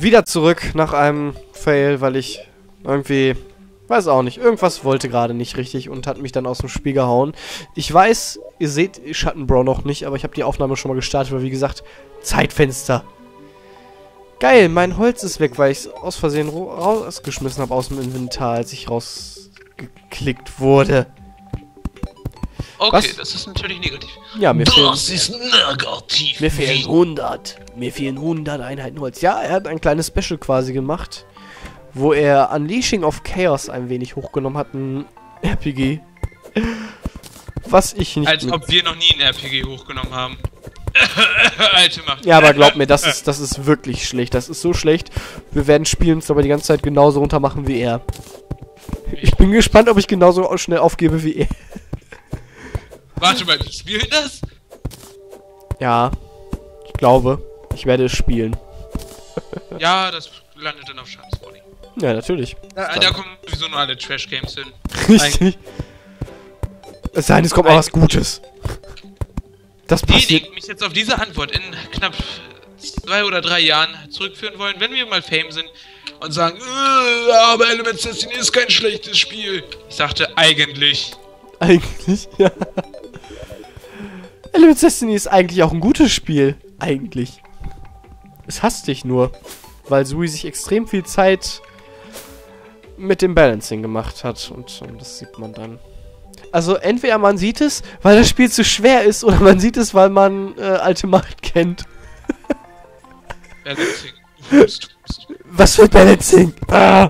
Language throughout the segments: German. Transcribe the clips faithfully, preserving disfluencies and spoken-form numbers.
Wieder zurück nach einem Fail, weil ich irgendwie, weiß auch nicht, irgendwas wollte gerade nicht richtig und hat mich dann aus dem Spiel gehauen. Ich weiß, ihr seht Schattenbro noch nicht, aber ich habe die Aufnahme schon mal gestartet, weil wie gesagt, Zeitfenster. Geil, mein Holz ist weg, weil ich es aus Versehen rausgeschmissen habe aus dem Inventar, als ich rausgeklickt wurde. Okay, Was? das ist natürlich negativ. Ja, mir das fehlen, ist negativ. mir fehlen hundert. Mir fehlen hundert Einheiten Holz. Ja, er hat ein kleines Special quasi gemacht, wo er Unleashing of Chaos ein wenig hochgenommen hat, ein R P G. Was ich nicht... Als ob wir noch nie ein R P G hochgenommen haben. Alte Macht. Ja, aber glaub mir, das ist, das ist wirklich schlecht. Das ist so schlecht. Wir werden spielen uns aber die ganze Zeit genauso runtermachen wie er. Ich bin gespannt, ob ich genauso schnell aufgebe wie er. Warte mal, wir spielen das? Ja, ich glaube, ich werde es spielen. Ja, das landet dann auf Schadensbody. Ja, natürlich. Da, da kommen sowieso nur alle Trash-Games hin. Richtig. Es sei denn, es kommt mal was Gutes. Das passiert. Die, die mich jetzt auf diese Antwort in knapp zwei oder drei Jahren zurückführen wollen, wenn wir mal Fame sind und sagen, äh, aber Elements Destiny ist kein schlechtes Spiel. Ich sagte, eigentlich. Eigentlich, ja. Elements Destiny ist eigentlich auch ein gutes Spiel. Eigentlich. Es hasst dich nur. Weil Sui sich extrem viel Zeit mit dem Balancing gemacht hat. Und, und das sieht man dann. Also entweder man sieht es, weil das Spiel zu schwer ist, oder man sieht es, weil man äh, alte Macht kennt. Balancing. Du tust. Was für Balancing? Ah.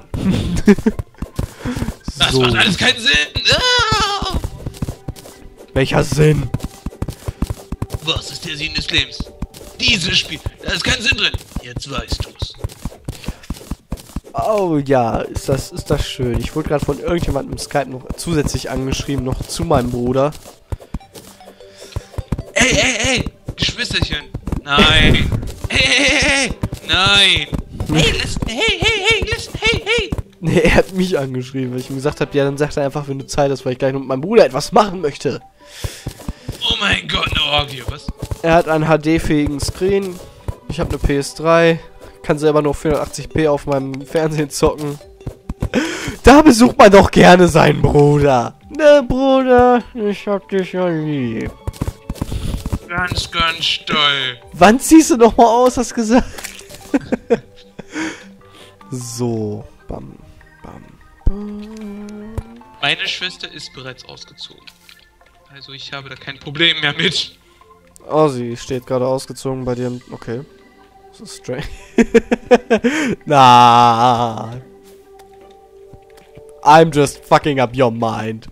Das So. macht alles keinen Sinn. Ah. Welcher Sinn? Was ist der Sinn des Lebens? Dieses Spiel. Da ist kein Sinn drin. Jetzt weißt du's. Oh ja, ist das, ist das schön. Ich wurde gerade von irgendjemandem im Skype noch zusätzlich angeschrieben, noch zu meinem Bruder. Ey, ey, ey! Geschwisterchen! Nein! Hey, hey, hey, hey! Nein! Hey, listen! Hey, hey, hey! Listen! Hey, hey! Nee, er hat mich angeschrieben, weil ich ihm gesagt habe, ja, dann sagt er einfach, wenn du Zeit hast, weil ich gleich noch mit meinem Bruder etwas machen möchte. Oh mein Gott, no argue, was? Er hat einen H D-fähigen Screen. Ich habe eine P S drei. Kann selber nur vierhundertachtzig p auf meinem Fernsehen zocken. Da besucht man doch gerne seinen Bruder. Ne, Bruder, ich hab dich ja lieb. Ganz, ganz toll. Wann ziehst du noch mal aus, hast gesagt? So. Bam, bam, bam. Meine Schwester ist bereits ausgezogen. Also ich habe da kein Problem mehr mit. Oh, sie steht gerade ausgezogen bei dir. Okay. Das ist strange. Na. I'm just fucking up your mind.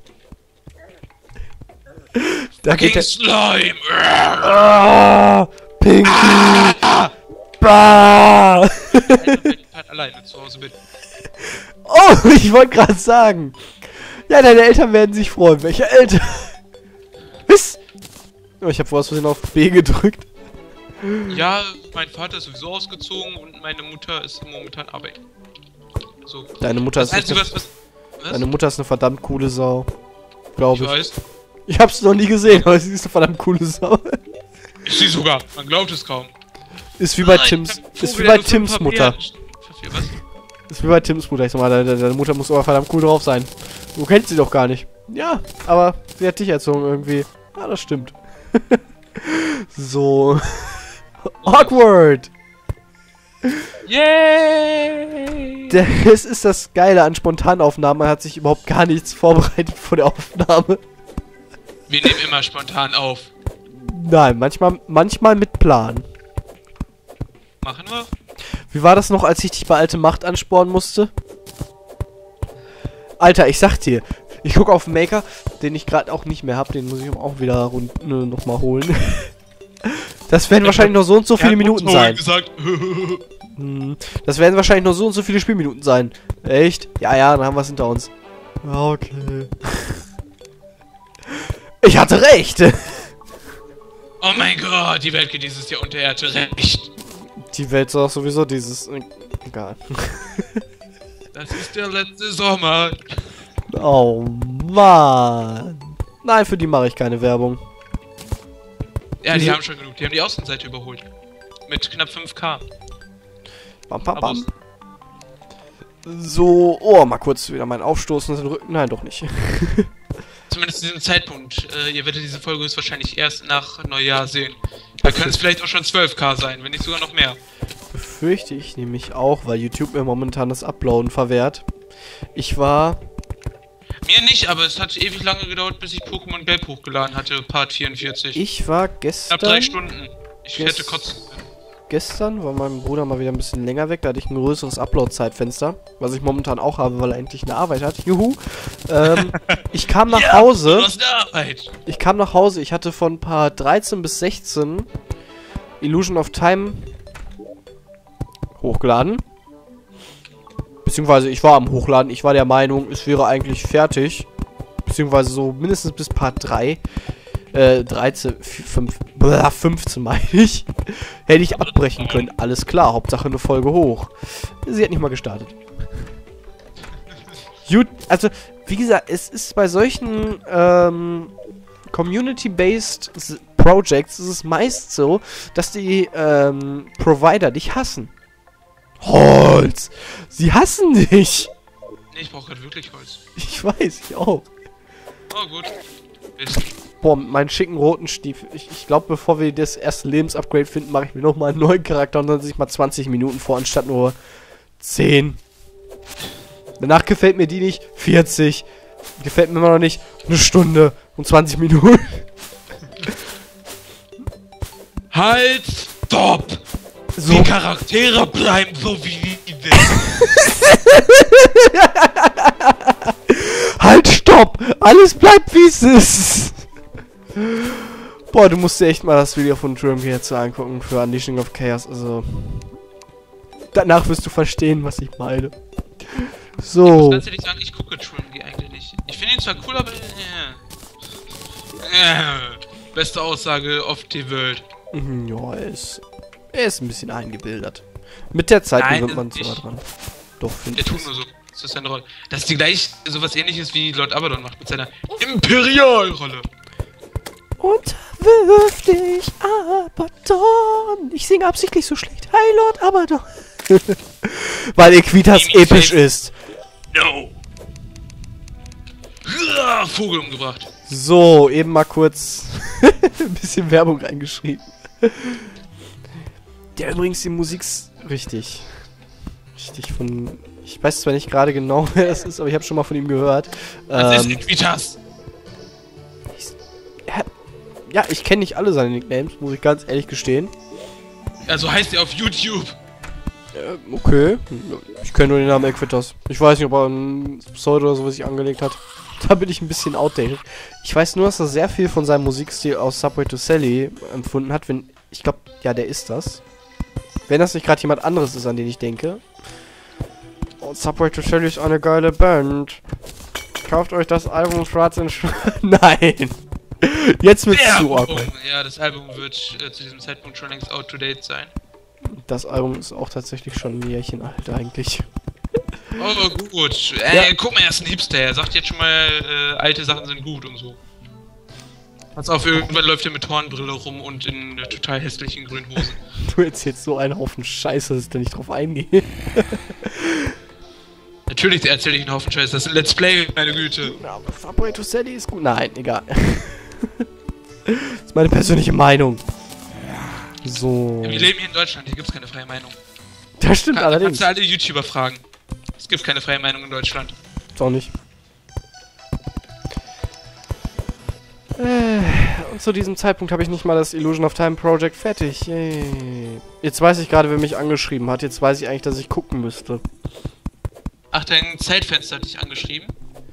Da geht der Slime! Ah, Pinky! Ah! Bah! Alter, wenn ich halt alleine zu Hause bin. Oh, ich wollte gerade sagen. Ja, deine Eltern werden sich freuen. Welche Eltern? Was? Oh, ich habe vor aus Versehen auf B gedrückt. Ja, mein Vater ist sowieso ausgezogen und meine Mutter ist momentan arbeiten. So. Deine Mutter ist Das Einzige, eine, was, was, was? deine Mutter ist eine verdammt coole Sau. Glaube Ich ich. weiß. Ich hab's noch nie gesehen, aber sie ist eine verdammt coole Sau. Ist sie sogar. Man glaubt es kaum. Ist wie bei Nein, Tims. ich hab Ist wie Vogel, bei der nur Tims fünf Mutter. Papier- Was? Ist wie bei Tims Mutter. Ich sag mal, deine, deine Mutter muss aber verdammt cool drauf sein. Du kennst sie doch gar nicht. Ja, aber sie hat dich erzogen irgendwie. Ja, das stimmt. So. Awkward! Yay! Das ist das Geile an Spontanaufnahmen. Man hat sich überhaupt gar nichts vorbereitet vor der Aufnahme. Wir nehmen immer spontan auf. Nein, manchmal, manchmal mit Plan. Machen wir? Wie war das noch, als ich dich bei Alte Macht anspornen musste? Alter, ich sag dir, ich guck auf den Maker, den ich gerade auch nicht mehr hab, den muss ich auch wieder rund, ne, noch mal holen. Das werden wahrscheinlich noch so und so viele Minuten sein. Gesagt. Hm, das werden wahrscheinlich noch so und so viele Spielminuten sein. Echt? Ja, ja, dann haben wir es hinter uns. Ja, okay. Ich hatte recht! Oh mein Gott, die Welt geht dieses Jahr unter. Er hatte recht. Die Welt ist auch sowieso dieses... Egal. Das ist der letzte Sommer. Oh, Mann. Nein, für die mache ich keine Werbung. Ja, die Wieso? haben schon genug. Die haben die Außenseite überholt. Mit knapp fünf K. Bam, bam, bam. So, oh, mal kurz wieder mein Aufstoßen in den Rücken. Nein, doch nicht. Zumindest zu diesem Zeitpunkt. Äh, ihr werdet diese Folge höchstwahrscheinlich erst nach Neujahr sehen. Da können es vielleicht auch schon zwölf K sein, wenn nicht sogar noch mehr. Befürchte ich nämlich auch, weil YouTube mir momentan das Uploaden verwehrt. Ich war... Mir nicht, aber es hat ewig lange gedauert, bis ich Pokémon Gelb hochgeladen hatte, Part vierundvierzig. Ich war gestern... Knapp drei Stunden. Ich hätte kotzen können. Gestern war mein Bruder mal wieder ein bisschen länger weg, da hatte ich ein größeres Upload-Zeitfenster, was ich momentan auch habe, weil er endlich eine Arbeit hat. Juhu! Ähm, ich kam nach ja, Hause. Du hast eine Arbeit. Ich kam nach Hause, ich hatte von Part dreizehn bis sechzehn Illusion of Time hochgeladen. Beziehungsweise ich war am Hochladen, ich war der Meinung, es wäre eigentlich fertig. Beziehungsweise so mindestens bis Part drei. Äh, dreizehn, fünf, fünfzehn meine ich. Hätte ich abbrechen können. Alles klar, Hauptsache eine Folge hoch. Sie hat nicht mal gestartet. Gut, also, wie gesagt, es ist bei solchen ähm, Community-based Projects ist es meist so, dass die ähm, Provider dich hassen. Holz! Sie hassen dich! Nee, ich brauche gerade wirklich Holz. Ich weiß, ich auch. Oh, gut. Ist. Boah, mit meinen schicken roten Stiefel. Ich, ich glaube, bevor wir das erste Lebensupgrade finden, mache ich mir nochmal einen neuen Charakter und dann sich mal zwanzig Minuten vor, anstatt nur zehn. Danach gefällt mir die nicht. vierzig. Gefällt mir immer noch nicht. Eine Stunde und zwanzig Minuten. Halt! Stopp! So. Die Charaktere bleiben so wie die sind. Halt, stopp! Alles bleibt wie es ist. Boah, du musst dir echt mal das Video von Dreamcast jetzt angucken für Unleashing of Chaos. Also, danach wirst du verstehen, was ich meine. So. Ich muss ganz ehrlich sagen, ich gucke Dreamcast eigentlich nicht. Ich finde ihn zwar cool, aber... Äh, äh, beste Aussage of the world. Ja, er ist... Er ist ein bisschen eingebildet. Mit der Zeit Nein, gewöhnt man ich, zwar dran. Doch, finde Er ich. tut nur so. Das ist seine Rolle. Das ist die gleich sowas ähnliches wie Lord Abaddon macht mit seiner Imperialrolle. Unterwirf dich, Abaddon. Ich singe absichtlich so schlecht. Hey, Lord Abaddon. Weil Equitas episch ist. No. Uah, Vogel umgebracht. So, eben mal kurz ein bisschen Werbung reingeschrieben. Der übrigens die Musik richtig. Richtig von... Ich weiß zwar nicht gerade genau, wer das ist, aber ich habe schon mal von ihm gehört. Das ähm, ist Equitas. Er, ja, ich kenne nicht alle seine Nicknames, muss ich ganz ehrlich gestehen. Also heißt er auf YouTube. Äh, okay. Ich kenne nur den Namen Equitas. Ich weiß nicht, ob er ein Pseudo oder sowas sich angelegt hat. Da bin ich ein bisschen outdated. Ich weiß nur, dass er sehr viel von seinem Musikstil aus Subway to Sally empfunden hat. Wenn, ich glaube, ja, der ist das. Wenn das nicht gerade jemand anderes ist, an den ich denke. Oh, Subway to Sally ist eine geile Band. Kauft euch das Album Schwarz in Schwarz. Nein. Jetzt wird's zu awkward. Ja, das Album wird äh, zu diesem Zeitpunkt schon längst out to date sein. Das Album ist auch tatsächlich schon ein Jährchen alt eigentlich. Oh, gut. Äh, Ja. Guck mal, er ist ein Hipster. Er sagt jetzt schon mal, äh, alte Sachen sind gut und so. Pass auf, irgendwann läuft er mit Hornbrille rum und in einer total hässlichen grünen Hose. Du erzählst so einen Haufen Scheiße, dass ich da nicht drauf eingehe. Natürlich erzähle ich einen Haufen Scheiß. Das ist ein Let's Play, meine Güte. Ja, aber Subway to Sally ist gut. Nein, egal. Das ist meine persönliche Meinung. So. Wir leben hier in Deutschland, hier gibt's keine freie Meinung. Das stimmt Kann, allerdings. kannst du alle YouTuber fragen. Es gibt keine freie Meinung in Deutschland. Ist auch nicht. Äh, und zu diesem Zeitpunkt habe ich nicht mal das Illusion of Time Project fertig. Yay. Jetzt weiß ich gerade, wer mich angeschrieben hat. Jetzt weiß ich eigentlich, dass ich gucken müsste. Ach, dein Zeitfenster hat dich angeschrieben.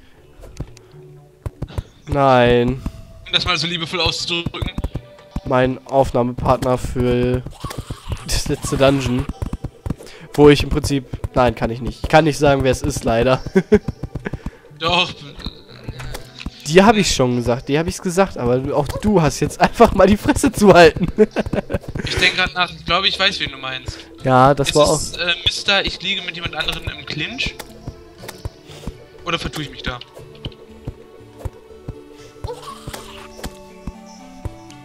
Nein. Um das mal so liebevoll auszudrücken. Mein Aufnahmepartner für das letzte Dungeon. Wo ich im Prinzip... Nein, kann ich nicht. Ich kann nicht sagen, wer es ist, leider. Doch. Die habe ich schon gesagt. Die habe ich's gesagt. Aber auch du hast jetzt einfach mal die Fresse zu halten. Ich denke gerade nach. Ich glaube, ich weiß, wen du meinst. Ja, das Ist war auch... es äh, Mister, ich liege mit jemand anderem im Clinch? Oder vertue ich mich da?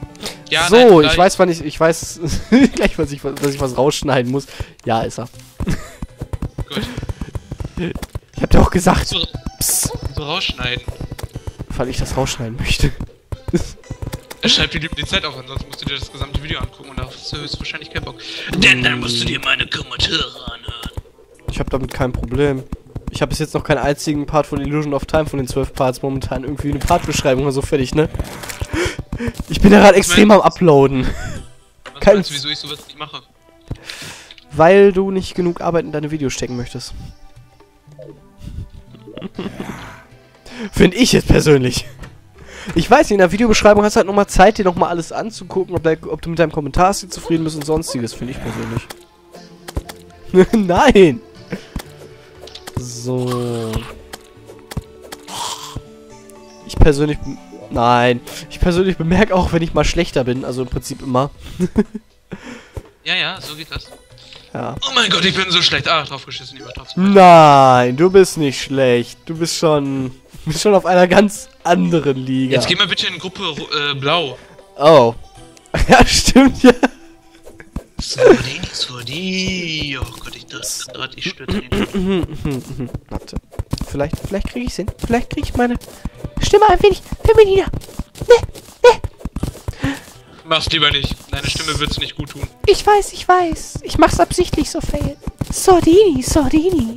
Ja, so, nein, ich gleich. weiß, wann ich... Ich weiß gleich, was ich, was ich was rausschneiden muss. Ja, ist er. Gott. Ich hab dir auch gesagt, So, psst, so rausschneiden. weil ich das rausschneiden möchte. Er schreibt dir lieber die Zeit auf, ansonsten musst du dir das gesamte Video angucken und da hast du höchstwahrscheinlich keinen Bock. Denn dann musst du dir meine Kommentare anhören. Ich habe damit kein Problem. Ich habe bis jetzt noch keinen einzigen Part von Illusion of Time von den zwölf Parts momentan irgendwie eine Partbeschreibung oder so fertig, ne? Ich bin da gerade extrem am Uploaden. Was Kein- meinst du, wieso ich sowas nicht mache? Weil du nicht genug Arbeit in deine Videos stecken möchtest. Finde ich jetzt persönlich. Ich weiß nicht, in der Videobeschreibung hast du halt nochmal Zeit, dir nochmal alles anzugucken, ob, der, ob du mit deinem Kommentar zufrieden bist und sonstiges, finde ich persönlich. Nein! So. Ich persönlich... Nein. Ich persönlich bemerke auch, wenn ich mal schlechter bin, also im Prinzip immer. Ja, ja, so geht das. Ja. Oh mein Gott, ich bin so schlecht. Ah, draufgeschissen, lieber drauf. Nein, du bist nicht schlecht. Du bist schon... Du bist schon auf einer ganz anderen Liga. Jetzt geh mal bitte in Gruppe äh, Blau. Oh. Ja, stimmt, ja. Sorry, sorry. Oh Gott, ich dachte gerade, ich stürze den. Warte. Vielleicht, vielleicht kriege ich hin. Vielleicht kriege ich meine Stimme ein wenig femininer. Mach's lieber nicht. Deine Stimme wird's nicht gut tun. Ich weiß, ich weiß. Ich mach's absichtlich so fail. Sordini, Sordini.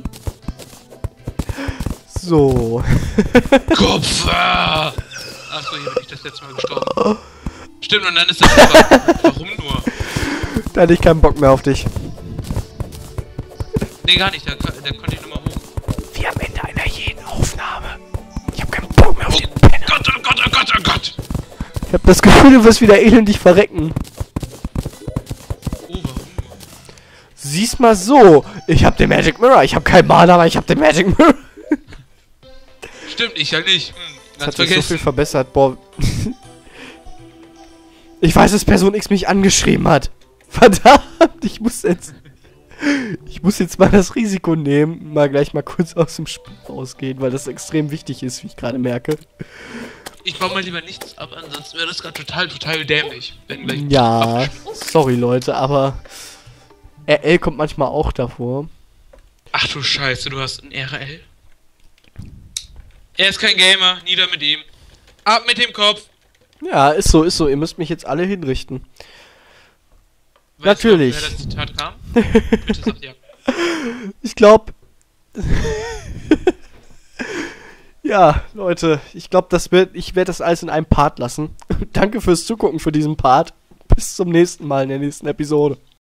So. Kopf! Ah. Achso, hier bin ich das letzte Mal gestorben. Stimmt, und dann ist das aber. Warum nur? Da hatte ich keinen Bock mehr auf dich. Nee, gar nicht. Da, da konnte ich nochmal hoch. Wie am Ende einer jeden Aufnahme. Ich hab keinen Bock mehr auf Oh den Penner. Gott, oh Gott, oh Gott, oh Gott! Ich hab das Gefühl, du wirst wieder elendig verrecken. Oh, warum nur? Siehst mal so. Ich hab den Magic Mirror. Ich hab keinen Mana, aber ich hab den Magic Mirror. Stimmt, ich halt nicht. Hm, Das ganz hat sich so viel vergessen. verbessert. Boah. Ich weiß, dass Person X mich angeschrieben hat. Verdammt, ich muss jetzt... Ich muss jetzt mal das Risiko nehmen, mal gleich mal kurz aus dem Spiel rausgehen, weil das extrem wichtig ist, wie ich gerade merke. Ich baue mal lieber nichts ab, ansonsten wäre das gerade total, total dämlich. Wenn gleich Ja, abgeschlossen- sorry Leute, aber... R L kommt manchmal auch davor. Ach du Scheiße, du hast ein R L? Er ist kein Gamer, nieder mit ihm. Ab mit dem Kopf! Ja, ist so, ist so. Ihr müsst mich jetzt alle hinrichten. Weißt Natürlich. Du, wer das Zitat kam? Bitte sag ja. Ich glaube... Ja, Leute, ich glaube, das wird, ich werde das alles in einem Part lassen. Danke fürs Zugucken für diesen Part. Bis zum nächsten Mal in der nächsten Episode.